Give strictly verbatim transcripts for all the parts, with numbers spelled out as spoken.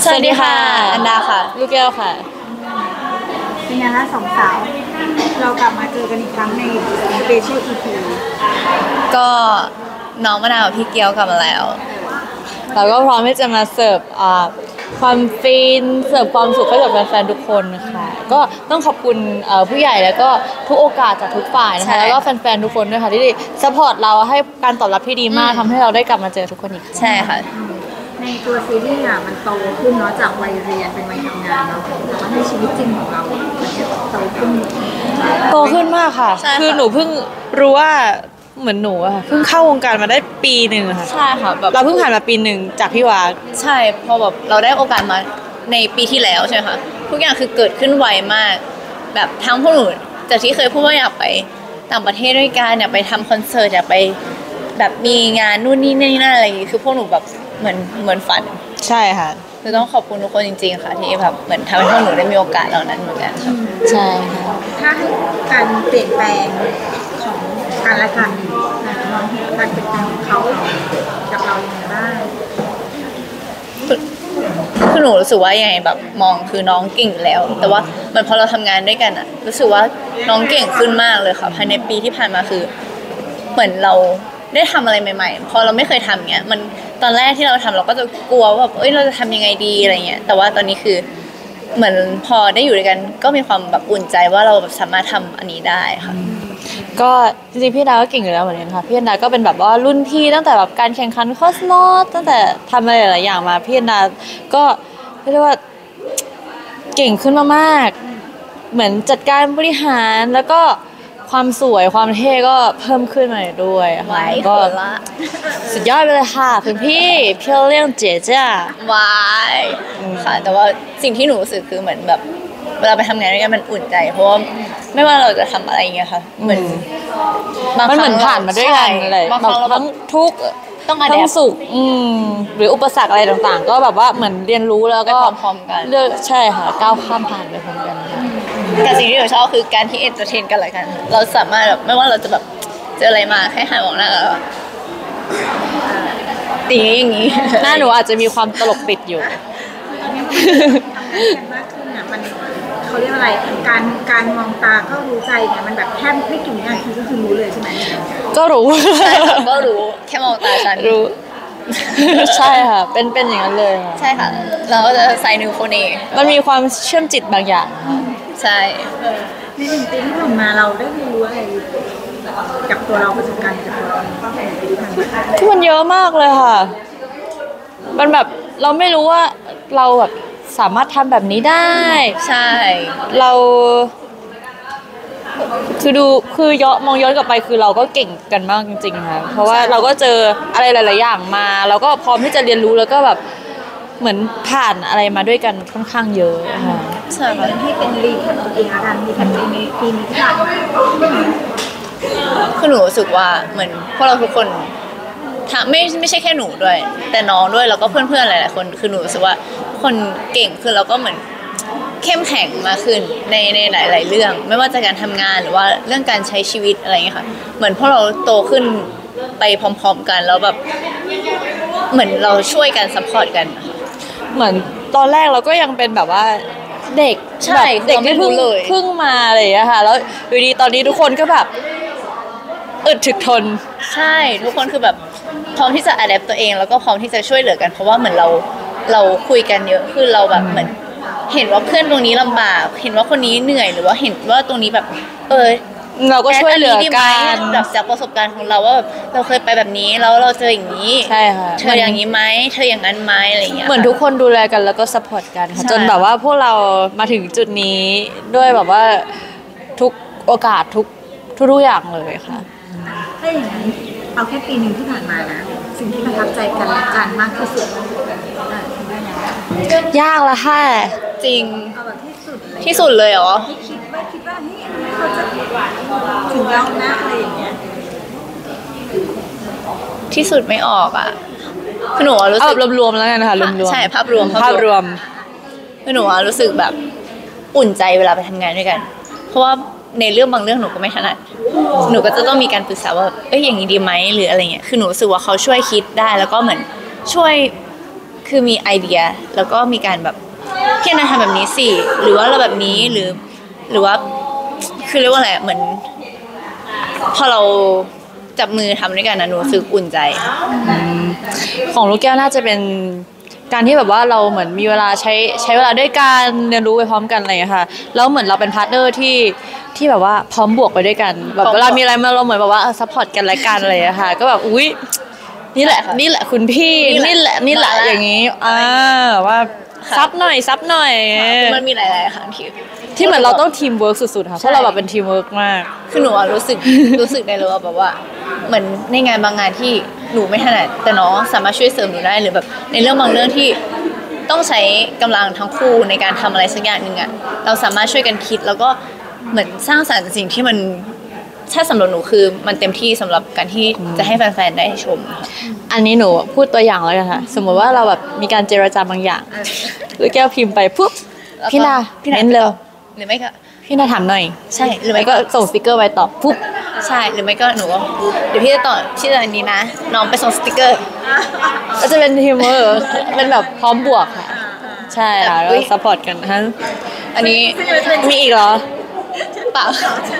สวัสดีค่ะอันดาค่ะลูกแก้วค่ะเป็นไงคะสองสาวเรากลับมาเจอกันอีกครั้งในสเปเชียลอีพีก็น้องมะนาวกับพี่เกียวกลับมาแล้วเราก็พร้อมที่จะมาเสิร์ฟความฟินเสิร์ฟความสุขให้กับแฟนๆทุกคนนะคะก็ต้องขอบคุณผู้ใหญ่แล้วก็ทุกโอกาสจากทุกฝ่ายนะคะแล้วก็แฟนๆทุกคนด้วยค่ะที่ซัพพอร์ตเราให้การตอบรับที่ดีมากทำให้เราได้กลับมาเจอทุกคนอีกใช่ค่ะในตัวซีรีส์อ่ะมันโตขึ้นเนาะจากวัยเรียนเป็นวัยทำงานเนาะแต่ว่าในชีวิตจริงของเรามันจะโตขึ้นโตขึ้นมากค่ะคือหนูเพิ่งรู้ว่าเหมือนหนูอะค่ะเพิ่งเข้าวงการมาได้ปีหนึ่งค่ะใช่ค่ะแบบเราเพิ่งผ่านมาปีหนึ่งจากพี่วาใช่พอแบบเราได้โอกาสมาในปีที่แล้วใช่ไหมคะทุกอย่างคือเกิดขึ้นไวมากแบบทั้งพวกหนูจากที่เคยพูดว่าอยากไปต่างประเทศด้วยกันอยากไปทำคอนเสิร์ตอยากไปแบบมีงานนู่นนี่นี่นั่นอะไรอย่างงี้คือพวกหนูแบบเหมือนเหมือนฝันใช่ค่ะคือต้องขอบคุณทุกคนจริงๆค่ะที่แบบเหมือนทำให้พวกหนูได้มีโอกาสเหล่านั้นเหมือนกันใช่ค่ะถ้าให้การเปลี่ยนแปลงของการละกันมองการเปลี่ยนแปลงของเขากับเราอย่างไรบ้างคือหนูรู้สึกว่ายังไงแบบมองคือน้องเก่งอยู่แล้วแต่ว่าเหมือนพอเราทำงานด้วยกันอะรู้สึกว่าน้องเก่งขึ้นมากเลยค่ะภายในปีที่ผ่านมาคือเหมือนเราได้ทำอะไรใหม่ๆพอเราไม่เคยทำเงี้ยมันตอนแรกที่เราทำเราก็จะกลัวว่าแบบเอ้ยเราจะทำยังไงดีอะไรเงี้ยแต่ว่าตอนนี้คือเหมือนพอได้อยู่ด้วยกันก็มีความแบบอุ่นใจว่าเราแบบสามารถทำอันนี้ได้ค่ะก็จริงๆพี่ดาก็เก่งอยู่แล้วเหมือนกันค่ะพี่ดาก็เป็นแบบว่ารุ่นพี่ตั้งแต่แบบการแข่งขันคอสมอสตั้งแต่ทำอะไรหลายอย่างมาพี่ดาก็เรียกว่าเก่งขึ้นมากๆเหมือนจัดการบริหารแล้วก็ความสวยความเท่ก็เพิ่มขึ้นมาด้วยค่ะก็สุดยอดไปเลยค่ะคุณพี่เพียวเลี่ยงเจ๋จ้าวายค่ะแต่ว่าสิ่งที่หนูรู้สึกคือเหมือนแบบเวลาไปทำงานด้วยกันมันอุ่นใจเพราะว่าไม่ว่าเราจะทำอะไรอย่างเงี้ยค่ะเหมือนมันเหมือนผ่านมาด้วยกันเลยทั้งทุกต้องอะแดปสุขหรืออุปสรรคอะไรต่างๆก็แบบว่าเหมือนเรียนรู้แล้วก็พร้อมๆกันเลือกใช่ค่ะก้าวข้ามผ่านไปพร้อมกันแต่สิ่งที่หนูชอบคือการที่เอนเตอร์เทนกันหลายกันเราสามารถแบบไม่ว่าเราจะแบบเจออะไรมาแค่หันมองหน้าแล้วตีอย่างงี้หน้าหนูอาจจะมีความตลกปิดอยู่มากขึ้นอ่ะมันเขาเรียกอะไรการการมองตาก็รู้ใจเนี่ยมันแบบแค่ไม่กี่วินาทีก็คือรู้เลยใช่ไหมก็รู้ใช่ค่ะก็รู้แค่มองตาฉันรู้ใช่ค่ะเป็นเป็นอย่างนั้นเลยใช่ค่ะเราก็จะใส่นิวโฟเนมันมีความเชื่อมจิตบางอย่างใช่ในหนึ่งปีที่ผ่านมาเราได้เรียนรู้อะไรกับตัวเราประสบการณ์กับตัวเราที่มันเยอะมากเลยค่ะมันแบบเราไม่รู้ว่าเราแบบสามารถทำแบบนี้ได้ใช่เราคือดูคือย้อนมองย้อนกลับไปคือเราก็เก่งกันมากจริงๆค่ะเพราะว่าเราก็เจออะไรหลายๆอย่างมาเราก็พร้อมที่จะเรียนรู้แล้วก็แบบเหมือนผ่านอะไรมาด้วยกันค่อนข้างเยอะค่ะใช่ค่ะให้เป็นรีแคปตัวเองละกันรีแคปในปีนี้ที่ผ่านมาคือหนูรู้สึกว่าเหมือนพวกเราทุกคนไม่ไม่ใช่แค่หนูด้วยแต่น้องด้วยแล้วก็เพื่อนๆหลายๆคนคือหนูรู้สึกว่าคนเก่งคือเราก็เหมือนเข้มแข็งมาขึ้นในในหลายๆเรื่องไม่ว่าจะการทำงานหรือว่าเรื่องการใช้ชีวิตอะไรอย่างเงี้ยค่ะเหมือนพวกเราโตขึ้นไปพร้อมๆกันแล้วแบบเหมือนเราช่วยกันซัพพอร์ตกันเหมือนตอนแรกเราก็ยังเป็นแบบว่าเด็กใช่เด็กที่เพิ่งเพิ่งมาอะไรอย่างเงี้ยค่ะแล้วอยู่ดีตอนนี้ทุกคนก็แบบอึดถึกทนใช่ทุกคนคือแบบพร้อมที่จะอัดแอปตัวเองแล้วก็พร้อมที่จะช่วยเหลือกันเพราะว่าเหมือนเราเราคุยกันเยอะคือเราแบบเหมือนเห็นว่าเพื่อนตรงนี้ลำบากเห็นว่าคนนี้เหนื่อยหรือว่าเห็นว่าตรงนี้แบบเออเราก็ช่วยเหลือกันแบบจากประสบการณ์ของเราว่าแบบเราเคยไปแบบนี้แล้วเราเจออย่างนี้ใช่ค่ะเธออย่างนี้ไหมเธออย่างนั้นไหมอะไรอย่างเงี้ยเหมือนทุกคนดูแลกันแล้วก็ซัพพอร์ตกันค่ะจนแบบว่าพวกเรามาถึงจุดนี้ด้วยแบบว่าทุกโอกาสทุกทุกอย่างเลยค่ะถ้าอย่างนั้นเอาแค่ปีหนึ่งที่ผ่านมานะสิ่งที่ประทับใจกันและกันมากที่สุดยากละค่ะจริงเอาแบบที่สุดเลยที่สุดเลยเหรอคิดว่าคิดว่าเฮ้ยเขาจะถึงเราหน้าอะไรอย่างเงี้ยที่สุดไม่ออกอ่ะคือหนูรู้สึกรวมๆแล้วกันค่ะรวมๆใช่ภาพรวมภาพรวมคือหนูรู้สึกแบบอุ่นใจเวลาไปทำงานด้วยกันเพราะว่าในเรื่องบางเรื่องหนูก็ไม่ถนัดหนูก็จะต้องมีการปรึกษาว่าเอ้ยอย่างนี้ดีไหมหรืออะไรเงี้ยคือหนูรู้สึกว่าเขาช่วยคิดได้แล้วก็เหมือนช่วยคคือมีไอเดียแล้วก็มีการแบบพี่นาทำแบบนี้สิหรือว่าเราแบบนี้หรือหรือว่าคือเรียกว่าอะไรเหมือนพอเราจับมือทำด้วยกันนะหนูรู้สึกอุ่นใจของลูกแก้วน่าจะเป็นการที่แบบว่าเราเหมือนมีเวลาใช้ใช้เวลาด้วยกันเรียนรู้ไปพร้อมกันอะไรอย่างเงี้ยค่ะแล้วเหมือนเราเป็นพาร์ทเนอร์ที่ที่แบบว่าพร้อมบวกไปด้วยกันแบบเวลามีอะไรมาเราเหมือนแบบว่าซัพพอร์ตกันและกันอะไรอย่างเงี้ยค่ะก็แบบอุ๊ยนี่แหละนี่แหละคุณพี่นี่แหละนี่แหละอย่างงี้อ่าว่าซับหน่อยซับหน่อยมันมีหลายๆครั้งที่ที่เหมือนเราต้องทีมเวิร์กสุดๆค่ะเพราะเราแบบเป็นทีมเวิร์กมากคือหนูอะรู้สึกรู้สึกได้เลยว่าแบบว่าเหมือนในงานบางงานที่หนูไม่ถนัดแต่น้องสามารถช่วยเสริมหนูได้หรือแบบในเรื่องบางเรื่องที่ต้องใช้กำลังทั้งคู่ในการทำอะไรสักอย่างหนึ่งอะเราสามารถช่วยกันคิดแล้วก็เหมือนสร้างสรรค์สิ่งที่มันถ้าสำหรับหนูคือมันเต็มที่สำหรับการที่จะให้แฟนๆได้ชมอันนี้หนูพูดตัวอย่างแล้วกันค่ะสมมติว่าเราแบบมีการเจรจาบางอย่างหรือแก้วพิมพ์ไปปุ๊บพี่นาเน้นเร็วหรือไม่ก็พี่นาถามหน่อยใช่หรือไม่ก็ส่งสติกเกอร์ไปตอบปุ๊บใช่หรือไม่ก็หนูเดี๋ยวพี่จะตอบชื่ออันนี้นะน้องไปส่งสติกเกอร์ก็จะเป็นทีมเวิร์กเป็นแบบพร้อมบวกค่ะใช่ค่ะแล้วซัพพอร์ตกันฮะอันนี้มีอีกเหรอเปล่า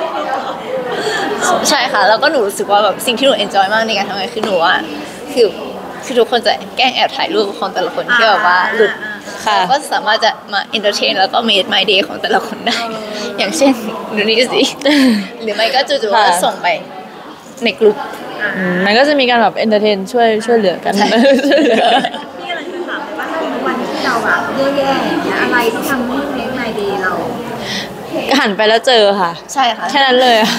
ใช่ค่ะแล้วก็หนูรู้สึกว่าแบบสิ่งที่หนูเอนจอยมากในการทำงานคือหนูอ่ะคือคือทุกคนจะแกล้งแอบถ่ายรูปของแต่ละคนที่แบบว่าหลุดก็สามารถจะมาเอนเตอร์เทนแล้วก็เมดไมเดย์ของแต่ละคนได้อย่างเช่นดูนี่สิหรือไม่ก็จู่ๆก็ส่งไปในกลุ่มมันก็จะมีการแบบเอนเตอร์เทนช่วยช่วยเหลือกันพี่อะไรจะถามเลยว่าถ้าในวันที่เราแบบแย่ๆอะไรที่ทำให้เมดไมเดย์เราหันไปแล้วเจอค่ะใช่ค่ะแค่นั้นเลยอะ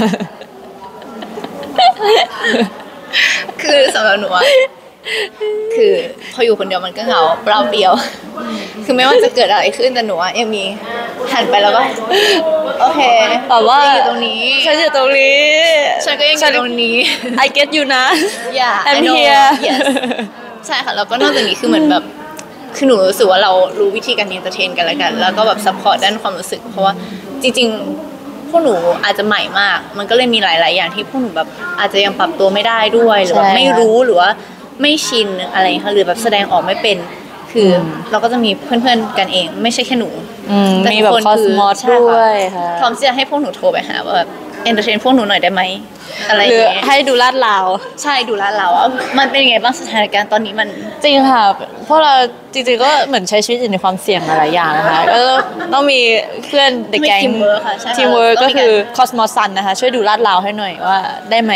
คือสำหรับหนูอะคือพออยู่คนเดียวมันก็เหงาเปล่าเปลี่ยวคือไม่ว่าจะเกิดอะไรขึ้นแต่หนูอะยังมีหันไปแล้วก็โอเคแบบว่าอยู่ตรงนี้ฉันอยู่ตรงนี้ฉันก็ยังอยู่ตรงนี้ I get you นะ yeah I'm here yes ใช่ค่ะแล้วก็นอกจากนี้คือเหมือนแบบคือหนูรู้สึกว่าเรารู้วิธีการเอนเตอร์เทนกันแล้วกันแล้วก็แบบซัพพอร์ตด้านความรู้สึกเพราะว่าจริงๆพวกหนูอาจจะใหม่มากมันก็เลยมีหลายๆอย่างที่พวกหนูแบบอาจจะยังปรับตัวไม่ได้ด้วยหรือว่าไม่รู้หรือว่าไม่ชินอะไรค่ะหรือแบบแสดงออกไม่เป็นคือเราก็จะมีเพื่อนๆกันเองไม่ใช่แค่หนูแต่มีแบบคอสมอสด้วยค่ะพร้อมที่จะให้พวกหนูโทรไปหาว่าแบบเอนเตอร์เทนพวกหนูหน่อยได้ไหมอะไรอย่างเงี้ยให้ดูลาดลาวใช่ดูลาดลาวมันเป็นยังไงบ้างสถานการณ์ตอนนี้มันจริงค่ะเพราะเราจริงๆก็เหมือนใช้ชีวิตอยู่ในความเสี่ยงหลายอย่างนะคะก็ต้องมีเพื่อนเด็กแก๊งทีมเวิร์กก็คือคอสมอสซันนะคะช่วยดูลาดลาวให้หน่อยว่าได้ไหม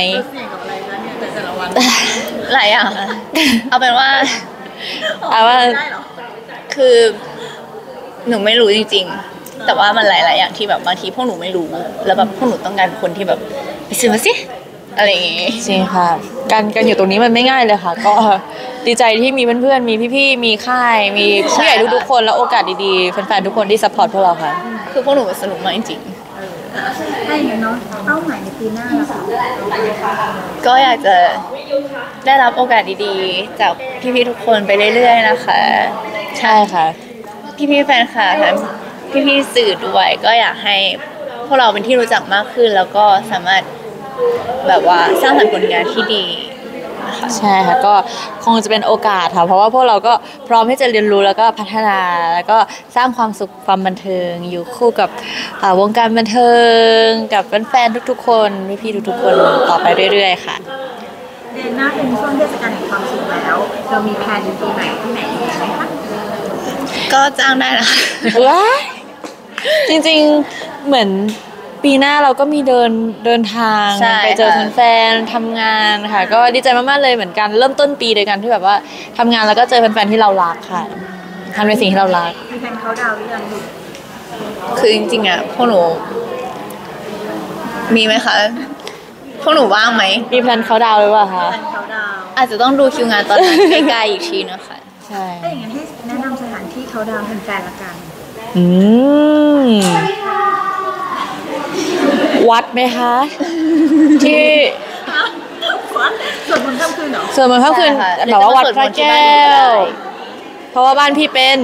หลายอย่างค่ะเอาเป็นว่าเอาว่าคือหนูไม่รู้จริงๆแต่ว่ามันหลายๆอย่างที่แบบบางทีพวกหนูไม่รู้แล้วแบบพวกหนูต้องการคนที่แบบไปซื้อมาสิอะไรอย่างงี้จริงค่ะการการอยู่ตรงนี้มันไม่ง่ายเลยค่ะก็ดีใจที่มีเพื่อนๆมีพี่ๆมีค่ายมีผู้ใหญ่ทุกๆคนแล้วโอกาสดีๆแฟนๆทุกคนที่ซัพพอร์ตพวกเราค่ะคือพวกหนูสนุกมากจริงๆให้เนาะเป้าหมายในปีหน้าล่ะค่ะก็อยากจะได้รับโอกาสดีๆจากพี่ๆทุกคนไปเรื่อยๆนะคะใช่ค่ะพี่ๆแฟนคลับทั้งพี่ๆสื่อด้วยก็อยากให้พวกเราเป็นที่รู้จักมากขึ้นแล้วก็สามารถแบบว่าสร้างสรรค์ผลงานที่ดีนะคะใช่ค่ะก็คงจะเป็นโอกาสค่ะเพราะว่าพวกเราก็พร้อมที่จะเรียนรู้แล้วก็พัฒนาแล้วก็สร้างความสุขความบันเทิงอยู่คู่กับวงการบันเทิงกับแฟนๆทุกๆคนพี่ๆทุกๆคนต่อไปเรื่อยๆค่ะเดือนหน้าเป็นช่วงเทศกาลแห่งความสุขแล้วเรามีแพลนปีใหม่ที่ไหนไหมคะก็จ้างได้นะว้าจริงๆเหมือนปีหน้าเราก็มีเดินเดินทางไปเจอแฟนๆทำงานค่ะก็ดีใจมากๆเลยเหมือนกันเริ่มต้นปีโดยการที่แบบว่าทำงานแล้วก็เจอแฟนๆที่เรารักค่ะทำในสิ่งที่เรารักมีแฟนเขาดาวหรือยังคือจริงๆอ่ะพวกหนูมีไหมคะพวกหนูว่างไหมมีแฟนเขาดาวหรือเปล่าคะอาจจะต้องดูคิวงานตอนนั้นใกล้ๆอีกทีนะคะใช่ถ้าอย่างนั้นให้แนะนำสถานที่เขาดาวแฟนๆละกันอืมวัดไหมคะที่สวดมนต์ค่ำคืนเหรอสวดมนต์ค่ำคืนแบบว่าวัดพระแก้วเพราะว่าบ้านพี่เป็น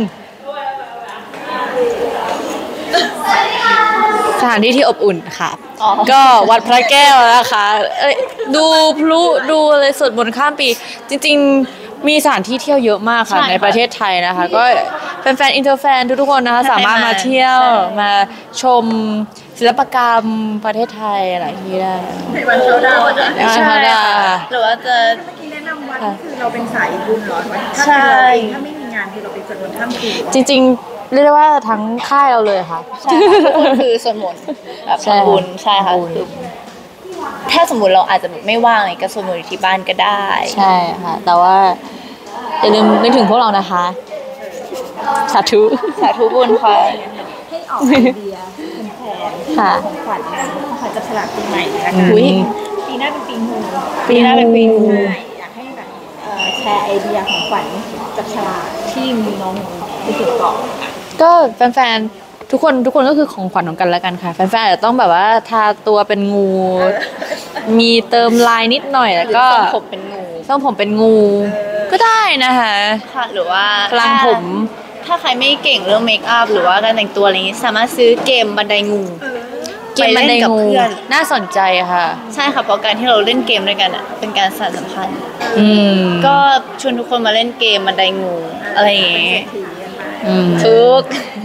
สถานที่ที่อบอุ่นค่ะก็วัดพระแก้วนะคะเอ้ยดูพลุดูอะไรสวดมนต์ข้ามปีจริงๆมีสถานที่เที่ยวเยอะมากค่ะใช่ค่ะในประเทศไทยนะคะ ก็แฟนๆอินเตอร์แฟนทุกๆคนนะคะใช่สามารถมาเที่ยวใช่มาชมศิลปกรรมประเทศไทยหลายที่ได้ในวันเขาดาวน์นะอ่าใช่ได้ค่ะหรือว่าจะที่แนะนำวัดนี่คือเราเป็นสายบุญเหรอถ้าใช่เป็นเราเองถ้าไม่มีงานคือเราไปสวดมนต์ข้ามคืนจริงๆเรียกได้ว่าทั้งค่ายเราเลยค่ะใช่ค่ะทุกคนคือสวดมนต์แบบใช่ทำบุญใช่ค่ะทำบุญคือถ้าสมมติเราอาจจะแบบไม่ว่างอะไรก็สวดมนต์อยู่ที่บ้านก็ได้ใช่ค่ะ แต่ว่าอย่าลืมนึกถึงพวกเรานะคะ สาธุสาธุบุญค่ะให้ออกไอเดียแทนค่ะของขวัญของขวัญจับฉลากปีใหม่นะคะอุ๊ยปีหน้าเป็นปีงูปีหน้าเป็นปีงูใช่อยากให้แบบเอ่อแชร์ไอเดียของขวัญจับฉลากที่มีน้องๆที่สุดเกาะก็แฟนๆทุกคนทุกคนก็คือของขวัญของกันแล้วกันค่ะ แฟนๆอาจจะต้องแบบว่าทาตัวเป็นงู มีเติมลายนิดหน่อยแล้วก็ทรงผมเป็นงูทรงผมเป็นงู ก็ได้นะคะค่ะหรือว่าพลังผมถ้าใครไม่เก่งเรื่องเมคอัพหรือว่าการแต่งตัวอะไรนี้สามารถซื้อเกมบันไดงูเกมบันไดไปเล่นกับงูเพื่อนน่าสนใจค่ะใช่ค่ะเพราะการที่เราเล่นเกมด้วยกันอ่ะเป็นการสานสัมพันธ์อืมก็ชวนทุกคนมาเล่นเกมบันไดงูอะไรอย่างเงี้ยอืมทุก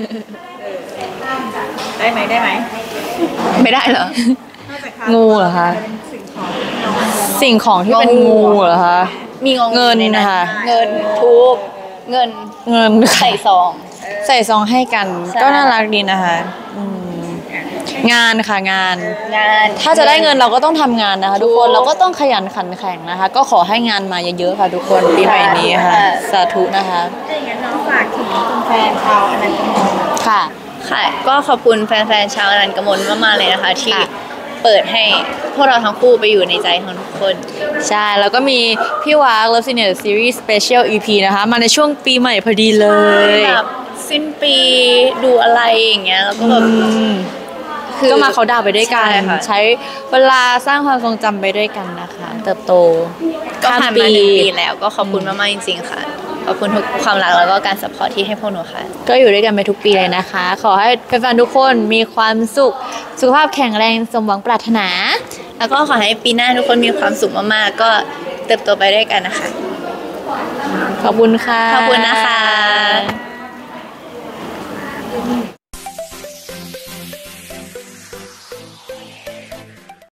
ได้ไหมได้ไหมไม่ได้เหรอนอกจากทางูเหรอคะเป็นสิ่งของที่น้องสิ่งของที่เป็นงองูงูเหรอคะมีงอเงินในะคะเงินทุกเงินเงินใส่ซองใส่ซองให้กันใช่ก็น่ารักดีนะคะอืมงานค่ะงานงานถ้าจะได้เงินเราก็ต้องทำงานนะคะ ทุกคนเราก็ต้องขยันขันแข็งนะคะ ก็ขอให้งานมาเยอะๆค่ะทุกคนปีใหม่นี้ค่ะ สาธุนะคะถ้าอย่างนั้นน้องฝากถึงแฟนๆชาวอนันต์กมลค่ะค่ะก็ขอบคุณแฟนๆชาวอนันต์กมลมากๆเลยนะคะ ที่ค่ะเปิดให้พวกเราทั้งคู่ไปอยู่ในใจของทุกคนใช่ แล้วก็มีพี่วาก Love Senior Series Special อี พี นะคะ มาในช่วงปีใหม่พอดีเลยแบบสิ้นปีดูอะไรอย่างเงี้ยแล้วก็แบบอืมคือก็มาเขาดาวน์ไปด้วยกันใช่ค่ะใช้เวลาสร้างความทรงจำไปด้วยกันนะคะ เติบโตก็ผ่านข้มาหนึ่งปีแล้วก็ขอบคุณมากๆจริงๆค่ะ ขอบคุณทุกความรักแล้วก็การสปอร์ตที่ให้พวกหนูค่ะก็อยู่ด้วยกันไปทุกปีเลยนะคะ ขอให้แฟนๆทุกคนมีความสุข สุขภาพแข็งแรงสมหวังปรารถนาแล้วก็ขอให้ปีหน้าทุกคนมีความสุขมากๆ ก็เติบโตไปด้วยกันนะคะขอบคุณค่ะขอบคุณนะคะ